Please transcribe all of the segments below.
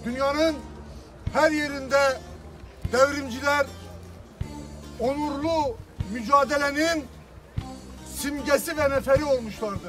Dünyanın her yerinde devrimciler onurlu mücadelenin simgesi ve neferi olmuşlardır.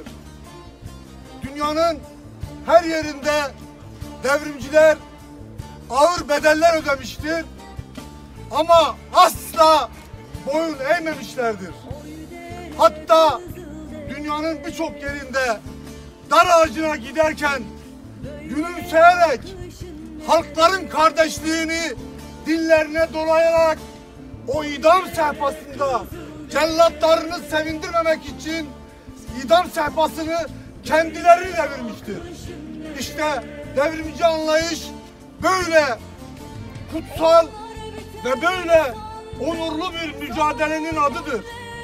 Dünyanın her yerinde devrimciler ağır bedeller ödemiştir ama asla boyun eğmemişlerdir. Hatta dünyanın birçok yerinde dar ağacına giderken gülümseyerek halkların kardeşliğini dillerine dolayarak o idam sehpasında cellatlarını sevindirmemek için idam sehpasını kendileri devirmiştir. İşte devrimci anlayış böyle kutsal ve böyle onurlu bir mücadelenin adıdır.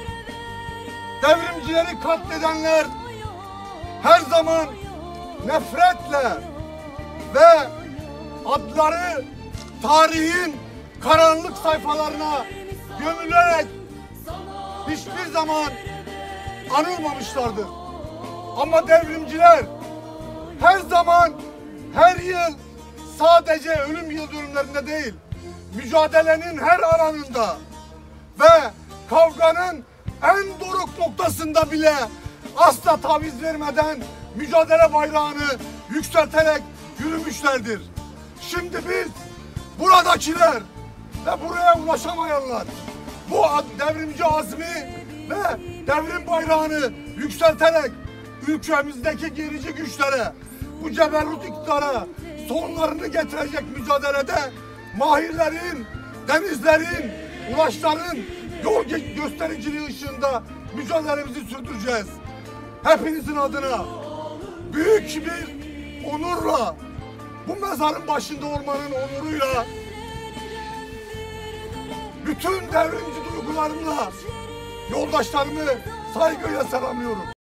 Devrimcileri katledenler her zaman nefretle ve adları tarihin karanlık sayfalarına gömülerek hiçbir zaman anılmamışlardır. Ama devrimciler her zaman, her yıl sadece ölüm yıl dönümlerinde değil, mücadelenin her alanında ve kavganın en doruk noktasında bile asla taviz vermeden mücadele bayrağını yükselterek yürümüşlerdir. Şimdi biz buradakiler ve buraya ulaşamayanlar bu devrimci azmi ve devrim bayrağını yükselterek ülkemizdeki gerici güçlere, bu ceberrut iktidara sonlarını getirecek mücadelede mahirlerin, denizlerin, ulaşların yol göstericiliği ışığında mücadelemizi sürdüreceğiz. Hepinizin adına büyük bir onurla, bu mezarın başında olmanın onuruyla, bütün devrimci duygularımla yoldaşlarımı saygıyla selamlıyorum.